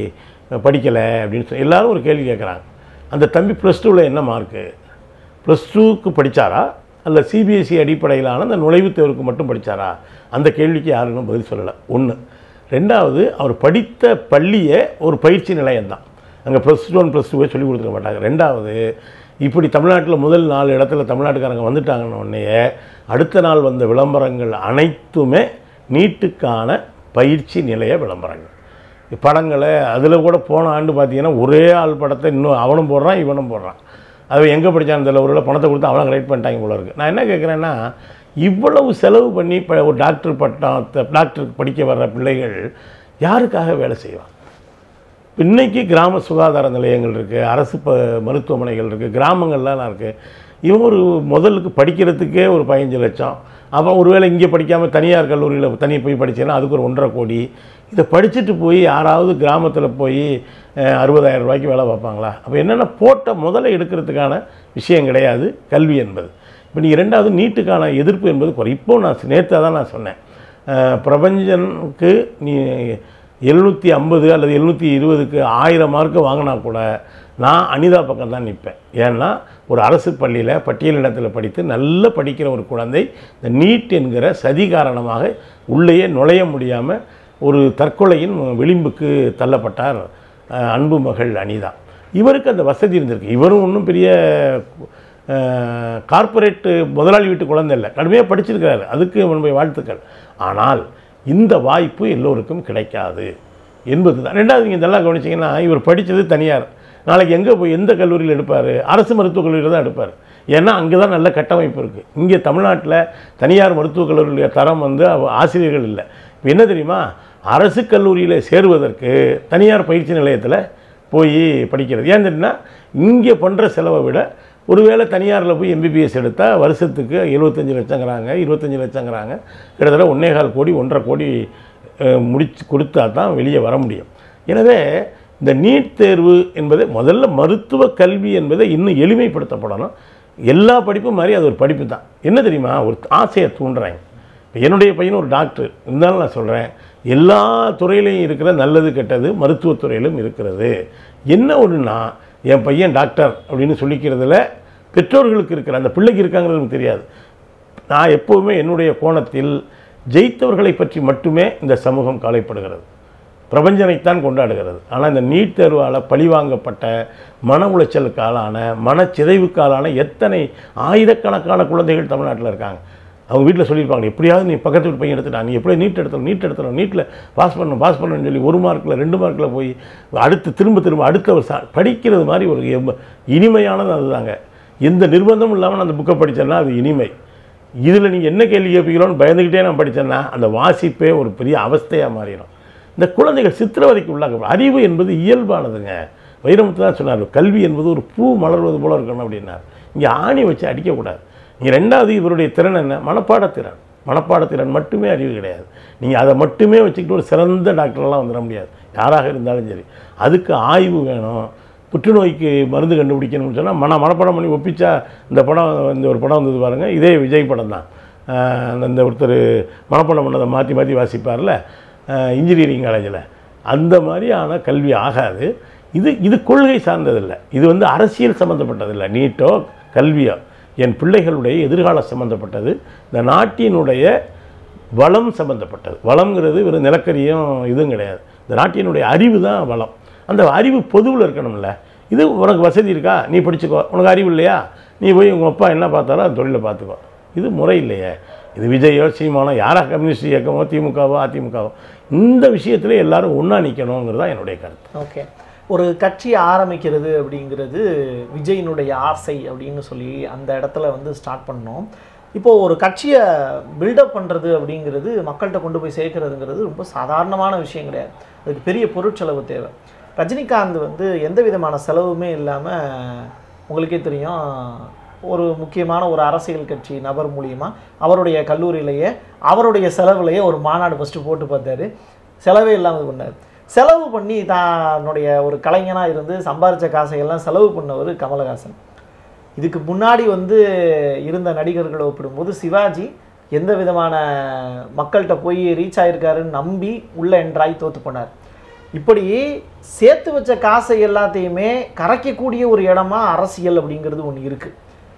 படிக்கலை அப்படின்னு சொல்லி எல்லோரும் ஒரு கேள்வி கேட்குறாங்க. அந்த தம்பி ப்ளஸ் டூவில் என்ன மார்க்கு, ப்ளஸ் டூக்கு படித்தாரா அல்ல சிபிஎஸ்சி அடிப்படையிலான அந்த நுழைவுத் தேர்வுக்கு மட்டும் படித்தாரா, அந்த கேள்விக்கு யாருன்னு பதில் சொல்லலை. ஒன்று. ரெண்டாவது, அவர் படித்த பள்ளியே ஒரு பயிற்சி நிலையம்தான். அங்கே ப்ளஸ் ஒன் ப்ளஸ் டூவே சொல்லிக் கொடுத்துக்க மாட்டாங்க. ரெண்டாவது, இப்படி தமிழ்நாட்டில் முதல் நாலு இடத்துல தமிழ்நாட்டுக்காரங்க வந்துட்டாங்கன்னு உடனே அடுத்த நாள் வந்த விளம்பரங்கள் அனைத்துமே நீட்டுக்கான பயிற்சி நிலைய விளம்பரங்கள். படங்களை அதில் கூட போன ஆண்டு பார்த்தீங்கன்னா ஒரே ஆள் படத்தை இன்னும் அவனும் போடுறான் இவனும் போடுறான். அது எங்கே படித்தான் தெரியல, ஒரு பணத்தை கொடுத்து அவனை கலெக்ட் பண்ணிட்டாங்க போல இருக்குது. நான் என்ன கேட்குறேன்னா, இவ்வளவு செலவு பண்ணி இப்போ ஒரு டாக்டர் பட்டம் டாக்டருக்கு படிக்க வர்ற பிள்ளைகள் யாருக்காக வேலை செய்வாங்க? இன்றைக்கி கிராம சுகாதார நிலையங்கள் இருக்குது, அரசு ப மருத்துவமனைகள் இருக்குது, கிராமங்கள்லாம் இருக்குது. இவங்க ஒரு முதலுக்கு படிக்கிறதுக்கே ஒரு பதினஞ்சு லட்சம், அப்புறம் ஒருவேளை இங்கே படிக்காமல் தனியார் கல்லூரியில் தனியாக போய் படித்தேன்னா அதுக்கு ஒரு ஒன்றரை கோடி. இதை படிச்சுட்டு போய் யாராவது கிராமத்தில் போய் அறுபதாயிரம் ரூபாய்க்கு வேலை பார்ப்பாங்களா? அப்போ என்னென்னா, போட்ட முதல்ல எடுக்கிறதுக்கான விஷயம் கிடையாது கல்வி என்பது. இப்போ நீங்கள் ரெண்டாவது, நீட்டுக்கான எதிர்ப்பு என்பது குறை. இப்போது நான் நேற்று தான் நான் சொன்னேன், பிரபஞ்சனுக்கு நீ எழுநூற்றி ஐம்பது அல்லது எழுநூற்றி இருபதுக்கு ஆயிரம் மார்க்கு வாங்கினா கூட நான் அனிதா பக்கம் தான் நிற்பேன். ஏன்னா ஒரு அரசு பள்ளியில் பட்டியலிடத்தில் படித்து நல்ல படிக்கிற ஒரு குழந்தை இந்த நீட் என்கிற சதி காரணமாக உள்ளேயே நுழைய முடியாமல் ஒரு தற்கொலையின் விளிம்புக்கு தள்ளப்பட்டார் அன்பு மகள் அனிதா. இவருக்கு அந்த வசதி இருந்திருக்கு. இவரும் ஒன்றும் பெரிய கார்ப்பரேட்டு முதலாளி வீட்டு குழந்தை இல்லை, கடுமையாக படிச்சிருக்கிறாரு, அதுக்கு நம்முடைய வாழ்த்துக்கள். ஆனால் இந்த வாய்ப்பு எல்லோருக்கும் கிடைக்காது என்பது தான். ரெண்டாவது, நீங்கள் இதெல்லாம் கவனிச்சிங்கன்னா, இவர் படித்தது தனியார், நாளைக்கு எங்கே போய் எந்த கல்லூரியில் எடுப்பார்? அரசு மருத்துவக் கல்லூரியில் தான் எடுப்பார். ஏன்னா அங்கே தான் நல்ல கட்டமைப்பு இருக்குது. இங்கே தமிழ்நாட்டில் தனியார் மருத்துவக் கல்லூரியுடைய தரம் வந்து ஆசிரியர்கள் இல்லை. இப்போ என்ன தெரியுமா, அரசு கல்லூரியில் சேருவதற்கு தனியார் பயிற்சி நிலையத்தில் போய் படிக்கிறது. ஏன் தெரியுன்னா, இங்கே பண்ணுற செலவை விட ஒருவேளை தனியாரில் போய் எம்பிபிஎஸ் எடுத்தால் வருஷத்துக்கு எழுபத்தஞ்சி லட்சங்கிறாங்க, இருபத்தஞ்சி லட்சங்கிறாங்க, கிட்டத்தட்ட ஒன்றே கால் கோடி ஒன்றரை கோடி முடிச்சு கொடுத்தா தான் வெளியே வர முடியும். எனவே இந்த நீட் தேர்வு என்பதை முதல்ல மருத்துவ கல்வி என்பதை இன்னும் எளிமைப்படுத்தப்படணும். எல்லா படிப்பும் மாதிரி அது ஒரு படிப்பு தான். என்ன தெரியுமா, ஒரு ஆசையை தூண்டுறாங்க. இப்போ என்னுடைய பையன் ஒரு டாக்டர் இருந்தாலும் நான் சொல்கிறேன், எல்லா துறையிலையும் இருக்கிற நல்லது கெட்டது மருத்துவத்துறையிலும் இருக்கிறது. என்ன ஒன்றுனா, என் பையன் டாக்டர் அப்படின்னு சொல்லிக்கிறதுல பெற்றோர்களுக்கு இருக்கிற அந்த பிள்ளைக்கு இருக்காங்கிறது தெரியாது. நான் எப்போவுமே என்னுடைய கோணத்தில் ஜெயித்தவர்களை பற்றி மட்டுமே இந்த சமூகம் கவலைப்படுகிறது, பிரபஞ்சனைத்தான் கொண்டாடுகிறது. ஆனால் இந்த நீட் தேர்வால் பழிவாங்கப்பட்ட மன உளைச்சலுக்கு ஆளான மனச்சிதைவுக்கு ஆளான எத்தனை ஆயிரக்கணக்கான குழந்தைகள் தமிழ்நாட்டில் இருக்காங்க. அவங்க வீட்டில் சொல்லியிருப்பாங்க, எப்படியாவது நீ பக்கத்து வீட்டு பையன் எடுத்துட்டா, நீ எப்படியும் நீட் எடுத்துடும் நீட் எடுத்துடும் நீட்டில் பாஸ் பண்ணணும் பாஸ் பண்ணணும்னு சொல்லி ஒரு மார்க்கில் ரெண்டு மார்க்கில் போய் அடுத்து திரும்ப திரும்ப அடுத்த ஒரு சா படிக்கிறது மாதிரி ஒரு இனிமையானது அதுதாங்க. எந்த நிர்பந்தமும் இல்லாமல் நான் அந்த புக்கை படித்தேன்னா அது இனிமை. இதில் நீங்கள் என்ன கேள்வி கேட்பீங்களோன்னு பயந்துக்கிட்டே நான் படித்தேன்னா அந்த வாசிப்பே ஒரு பெரிய அவஸ்தையாக மாறிடும். இந்த குழந்தைகள் சித்திரவதைக்கு உள்ளாக. அறிவு என்பது இயல்பானதுங்க. வைரமுத்து தான் சொன்னார், கல்வி என்பது ஒரு பூ மலர்வது போல இருக்கணும் அப்படின்னார். இங்கே ஆணி வச்சு அடிக்கக்கூடாது. நீங்கள் ரெண்டாவது இவருடைய திறன் என்ன? மனப்பாடத்திறன். மனப்பாடத்திறன் மட்டுமே அறிவு கிடையாது. நீங்கள் அதை மட்டுமே வச்சுக்கிட்டு ஒரு சிறந்த டாக்டரெலாம் வந்துட முடியாது, யாராக இருந்தாலும் சரி. அதுக்கு ஆய்வு வேணும். புற்றுநோய்க்கு மருந்து கண்டுபிடிக்கணும்னு சொன்னால் மன மனப்படம் பண்ணி ஒப்பிச்சா இந்த படம் இந்த ஒரு படம் வந்தது பாருங்கள், இதே விஜய் படம் தான். அந்த ஒருத்தர் மனப்படம் பண்ணதை மாற்றி மாற்றி வாசிப்பார்ல இன்ஜினியரிங் காலேஜில், அந்த மாதிரியான கல்வி ஆகாது. இது இது கொள்கை சார்ந்ததில்லை, இது வந்து அரசியல் சம்மந்தப்பட்டதில்லை. நீட்டோ கல்வியோ என் பிள்ளைகளுடைய எதிர்காலம் சம்மந்தப்பட்டது, இந்த நாட்டினுடைய வளம் சம்மந்தப்பட்டது. வளம்ங்கிறது ஒரு நிலக்கரியும் இதுவும் கிடையாது, இந்த நாட்டினுடைய அறிவு தான் வளம். அந்த அறிவு பொதுவில் இருக்கணும்ல. இது உனக்கு வசதி இருக்கா, நீ படிச்சுக்கோ. உனக்கு அறிவு இல்லையா, நீ போய் உங்கள் அப்பா என்ன பார்த்தாரோ அந்த தொழிலை பார்த்துக்கோ. இது முறை இல்லையே. இது விஜயோ சீமானோ யாரா கம்யூனிஸ்ட் இயக்கமோ திமுகவோ அதிமுகவோ இந்த விஷயத்தில் எல்லாரும் ஒன்றா நிற்கணுங்கிறது தான் என்னுடைய கருத்து. ஓகே, ஒரு கட்சி ஆரம்பிக்கிறது அப்படிங்கிறது விஜயினுடைய ஆசை அப்படின்னு சொல்லி அந்த இடத்துல வந்து ஸ்டார்ட் பண்ணோம். இப்போது ஒரு கட்சியை பில்டப் பண்ணுறது அப்படிங்கிறது மக்கள்கிட்ட கொண்டு போய் சேர்க்கறதுங்கிறது ரொம்ப சாதாரணமான விஷயம் கிடையாது. அதுக்கு பெரிய பொருட்செலவு தேவை. ரஜினிகாந்த் வந்து எந்த விதமான செலவுமே இல்லாமல், உங்களுக்கே தெரியும், ஒரு முக்கியமான ஒரு அரசியல் கட்சி நபர் மூலியமாக அவருடைய கல்லூரியிலேயே அவருடைய செலவுலையே ஒரு மாநாடு ஃபஸ்ட்டு போட்டு பார்த்தாரு. செலவே இல்லாமல் பண்ணார். செலவு பண்ணி தன்னுடைய ஒரு கலைஞனாக இருந்து சம்பாரித்த காசையெல்லாம் செலவு பண்ணவர் கமலஹாசன். இதுக்கு முன்னாடி வந்து இருந்த நடிகர்களை ஒப்பிடும்போது சிவாஜி எந்த விதமான மக்கள்கிட்ட போய் ரீச் ஆகிருக்காருன்னு நம்பி உள்ள என்ட்ராய் தோற்று போனார். இப்படி சேர்த்து வச்ச காசை எல்லாத்தையுமே கரைக்கக்கூடிய ஒரு இடமா அரசியல் அப்படிங்கிறது ஒன்று இருக்குது.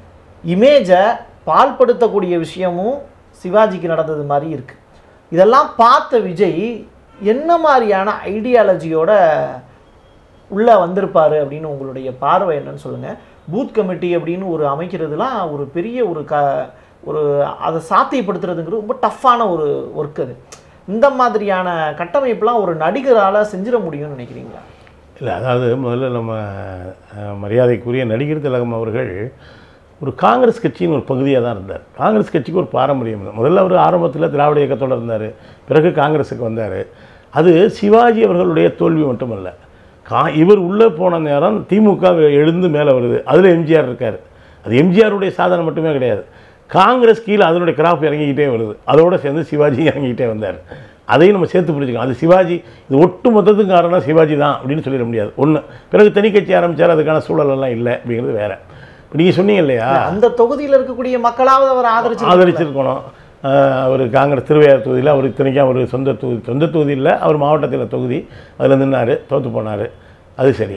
இமேஜை பால்படுத்தக்கூடிய விஷயமும் சிவாஜிக்கு நடந்தது மாதிரி இருக்குது. இதெல்லாம் பார்த்த விஜய் என்ன மாதிரியான ஐடியாலஜியோட உள்ளே வந்திருப்பார் அப்படின்னு உங்களுடைய பார்வை என்னன்னு சொல்லுங்கள். பூத் கமிட்டி அப்படின்னு ஒரு அமைக்கிறதுலாம் ஒரு பெரிய ஒரு க ஒரு அதை சாத்தியப்படுத்துறதுங்கிறது ரொம்ப டஃப்பான ஒரு ஒர்க். அது இந்த மாதிரியான கட்டமைப்புலாம் ஒரு நடிகரால் செஞ்சிட முடியும்னு நினைக்கிறீங்களா? இல்லை, அதாவது முதல்ல நம்ம மரியாதைக்குரிய நடிகர் திலகம் அவர்கள் ஒரு காங்கிரஸ் கட்சியின் ஒரு பகுதியாக தான் இருந்தார். காங்கிரஸ் கட்சிக்கு ஒரு பாரம்பரியம். முதல்ல அவர் ஆரம்பத்தில் திராவிட இயக்கத்தோடு இருந்தார், பிறகு காங்கிரஸுக்கு வந்தார். அது சிவாஜி அவர்களுடைய தோல்வி மட்டுமல்ல, கா இவர் உள்ளே போன நேரம் திமுக எழுந்து மேலே வருது, அதில் எம்ஜிஆர் இருக்கார். அது எம்ஜிஆருடைய சாதனை மட்டுமே கிடையாது, காங்கிரஸ் கீழே அதனுடைய கிராஃப் இறங்கிக்கிட்டே வருது, அதோடு சேர்ந்து சிவாஜி இறங்கிக்கிட்டே வந்தார். அதையும் நம்ம சேர்த்து புரிஞ்சுக்கலாம். அது சிவாஜி, இது ஒட்டு மொத்தத்துக்கு காரணம் சிவாஜி தான் அப்படின்னு சொல்லிட முடியாது. ஒன்று, பிறகு தனி கட்சி ஆரம்பித்தார், அதுக்கான சூழலெல்லாம் இல்லை அப்படிங்கிறது வேறு. இப்போ நீங்கள் சொன்னீங்க இல்லையா, அந்த தொகுதியில் இருக்கக்கூடிய மக்களாவது அவர் ஆதரிச்சு ஆதரிச்சிருக்கணும். அவர் காங்கிரஸ் திருவையார் தொகுதியில் அவர் இத்தனைக்கும் அவர் சொந்த தொகுதி சொந்த தொகுதி இல்லை, அவர் மாவட்டத்தில் தொகுதி, அதில் நின்னார், தோற்று போனார், அது சரி.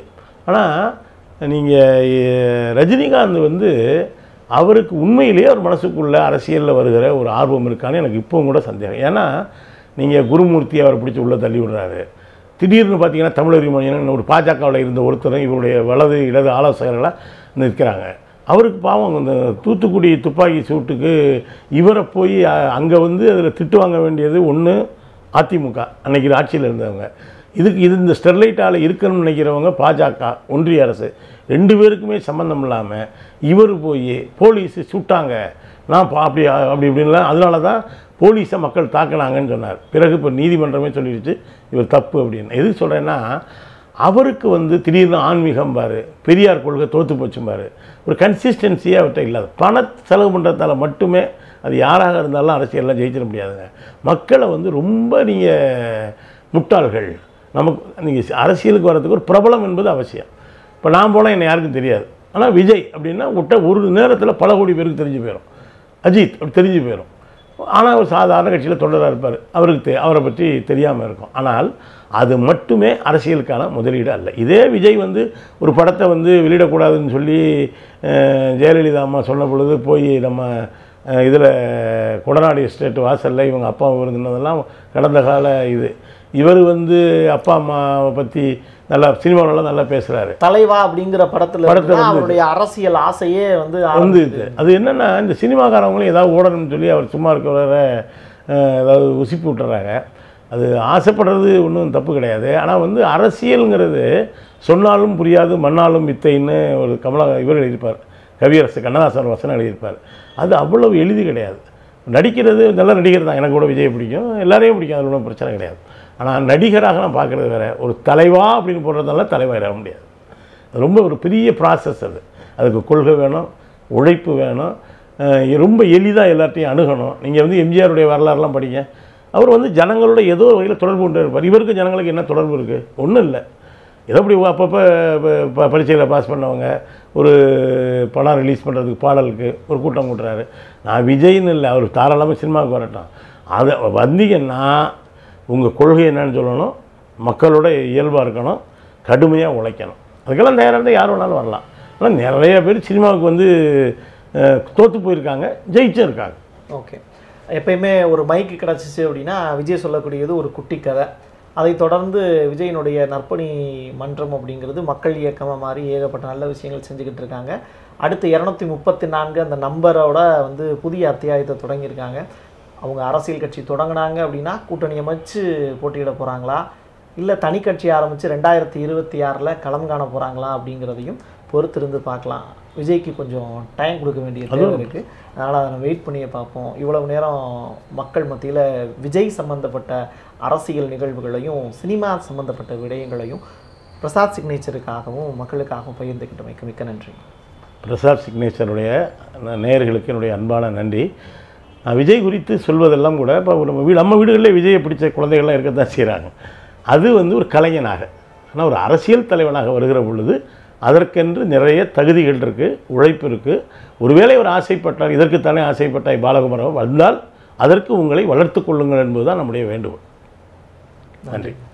ஆனால் நீங்கள் ரஜினிகாந்த் வந்து அவருக்கு உண்மையிலேயே அவர் மனசுக்குள்ளே அரசியலில் வருகிற ஒரு ஆர்வம் இருக்கான்னு எனக்கு இப்போவும் கூட சந்தேகம். ஏன்னா நீங்கள் குருமூர்த்தி அவரை பிடிச்சி உள்ளே தள்ளி விடுறாரு. திடீர்னு பார்த்தீங்கன்னா தமிழறி மணியன் ஒரு பாஜகவில் இருந்த ஒருத்தரும் இவருடைய வலது இடது ஆலோசகர்களாக நிற்கிறாங்க. அவருக்கு பாவம் அந்த தூத்துக்குடி துப்பாக்கி சூட்டுக்கு இவரை போய் அங்கே வந்து அதில் திட்டு வாங்க வேண்டியது ஒன்று அதிமுக அன்றைக்கி ஆட்சியில் இருந்தவங்க, இதுக்கு இது இந்த ஸ்டெர்லைட் ஆலை இருக்கணும்னு நினைக்கிறவங்க பாஜக ஒன்றிய அரசு, ரெண்டு பேருக்குமே சம்மந்தம் இல்லாமல் இவர் போய் போலீஸு சுட்டாங்க, நான் அப்படி அப்படி இப்படின்லாம், அதனால தான் போலீஸை மக்கள் தாக்கினாங்கன்னு சொன்னார். பிறகு இப்போ நீதிமன்றமே சொல்லிடுச்சு இவர் தப்பு அப்படின்னு. எதுக்கு சொல்கிறேன்னா, அவருக்கு வந்து திடீர்னு ஆன்மீகம் பாரு, பெரியார் கொள்கை தோற்று போச்சும்பாரு, ஒரு கன்சிஸ்டன்சியே அவர்கிட்ட இல்லாது. பண செலவு பண்ணுறதால மட்டுமே அது யாராக இருந்தாலும் அரசியல்லாம் ஜெயிச்சிட முடியாதுங்க. மக்களை வந்து ரொம்ப நீங்கள் முட்டாள்கள், நமக்கு நீங்கள் அரசியலுக்கு வர்றதுக்கு ஒரு பிரபலம் என்பது அவசியம். இப்போ நான் போனால் என்னை யாருக்கும் தெரியாது, ஆனால் விஜய் அப்படின்னா விட்ட ஒரு நேரத்தில் பல கோடி பேருக்கு தெரிஞ்சு போயிடும், அஜித் அப்படி தெரிஞ்சு போயிடும். ஆனால் அவர் சாதாரண கட்சியில் தொண்டராக இருப்பார், அவருக்கு தெ அவரை பற்றி தெரியாமல் இருக்கும். ஆனால் அது மட்டுமே அரசியலுக்கான முதலீடு அல்ல. இதே விஜய் வந்து ஒரு படத்தை வந்து வெளியிடக்கூடாதுன்னு சொல்லி ஜெயலலிதா அம்மா சொன்ன பொழுது போய் நம்ம இதில் கொடநாடு எஸ்டேட் வாசலில் இவங்க அப்பா இருந்ததெல்லாம் கடந்த கால இது. இவர் வந்து அப்பா அம்மாவை பற்றி நல்லா சினிமாவிலலாம் நல்லா பேசுகிறாரு. தலைவா அப்படிங்கிற படத்தில் படத்தில் அவருடைய அரசியல் ஆசையே வந்து வந்து இது அது என்னென்னா, இந்த சினிமாக்காரவங்களும் ஏதாவது ஓடணும்னு சொல்லி அவர் சும்மா இருக்கிற ஏதாவது உசிப்பு விட்டுறாங்க. அது ஆசைப்படுறது ஒன்றும் தப்பு கிடையாது. ஆனால் வந்து அரசியலுங்கிறது சொன்னாலும் புரியாது மண்ணாலும் வித்தைன்னு ஒரு கமலா இவர் எழுதியிருப்பார், கவியரசு கண்ணதாசன் வசனம் எழுதியிருப்பார். அது அவ்வளவு எளிது கிடையாது. நடிக்கிறது நல்லா நடிகர் தான், எனக்கு கூட விஜய் பிடிக்கும், எல்லாரையும் பிடிக்கும், அது ஒன்றும் பிரச்சனை கிடையாது. ஆனால் நடிகராக நான் பார்க்குறது வேறு. ஒரு தலைவா அப்படின்னு போடுறதால தலைவராக முடியாது. அது ரொம்ப ஒரு பெரிய ப்ராசஸ். அது அதுக்கு கொள்கை வேணும், உழைப்பு வேணும், ரொம்ப எளிதாக எல்லாத்தையும் அணுகணும். நீங்கள் வந்து எம்ஜிஆருடைய வரலாறுலாம் படிங்க. அவர் வந்து ஜனங்களோட ஏதோ ஒரு வகையில் தொடர்பு கொண்டு இருப்பார். இவருக்கு ஜனங்களுக்கு என்ன தொடர்பு இருக்குது? ஒன்றும் இல்லை. ஏதோ அப்படி அப்பப்போ பரீட்சையில் பாஸ் பண்ணவங்க ஒரு படம் ரிலீஸ் பண்ணுறதுக்கு பாடலுக்கு ஒரு கூட்டம் கூட்டுறாரு. நான் விஜய்னு இல்லை, அவர் தாராளமாக சினிமாவுக்கு வரட்டும். அதை வந்தீங்கன்னா உங்கள் கொள்கை என்னன்னு சொல்லணும், மக்களோட இயல்பாக இருக்கணும், கடுமையாக உழைக்கணும். அதுக்கெல்லாம் தயாராக இருந்தால் யார் வேணாலும் வரலாம். ஆனால் நிறைய பேர் சினிமாவுக்கு வந்து தோற்று போயிருக்காங்க, ஜெயிச்சும் இருக்காங்க. ஓகே, எப்பயுமே ஒரு மைக்கு கிடச்சிச்சு அப்படின்னா விஜய் சொல்லக்கூடியது ஒரு குட்டி கதை. அதை தொடர்ந்து விஜயினுடைய நற்பணி மன்றம் அப்படிங்கிறது மக்கள் இயக்கமாக மாதிரி ஏகப்பட்ட நல்ல விஷயங்கள் செஞ்சுக்கிட்டு இருக்காங்க. அடுத்து இரநூத்தி முப்பத்தி நான்கு அந்த நம்பரோட வந்து புதிய அத்தியாயத்தை தொடங்கியிருக்காங்க. அவங்க அரசியல் கட்சி தொடங்கினாங்க அப்படின்னா கூட்டணி அமைச்சு போட்டியிட போகிறாங்களா, இல்லை தனி கட்சி ஆரம்பித்து ரெண்டாயிரத்தி இருபத்தி ஆறில் களம் காண போகிறாங்களா அப்படிங்கிறதையும் பொறுத்திருந்து பார்க்கலாம். விஜய்க்கு கொஞ்சம் டைம் கொடுக்க வேண்டிய தேவை இருக்குது. அதனால் அதை வெயிட் பண்ணியே பார்ப்போம். இவ்வளவு நேரம் மக்கள் மத்தியில் விஜய் சம்மந்தப்பட்ட அரசியல் நிகழ்வுகளையும் சினிமா சம்மந்தப்பட்ட விடயங்களையும் பிரசாத் சிக்னேச்சருக்காகவும் மக்களுக்காகவும் பகிர்ந்துக்கிட்டமைக்கு மிக்க நன்றி. பிரசாத் சிக்னேச்சருடைய நேயர்களுக்கு என்னுடைய அன்பான நன்றி. விஜய் குறித்து சொல்வதெல்லாம் கூட இப்போ நம்ம வீடு நம்ம வீடுகளில் விஜயை பிடிச்ச குழந்தைகள்லாம் இருக்க தான் செய்கிறாங்க. அது வந்து ஒரு கலைஞனாக, ஆனால் ஒரு அரசியல் தலைவனாக வருகிற பொழுது அதற்கென்று நிறைய தகுதிகள் இருக்குது, உழைப்பு இருக்குது. ஒருவேளை ஒரு ஆசைப்பட்டார், இதற்குத்தானே ஆசைப்பட்டாய் பாலகுமாரன் வந்தால் அதற்கு உங்களை வளர்த்து கொள்ளுங்கள் என்பதுதான் நம்முடைய வேண்டுகோள். நன்றி.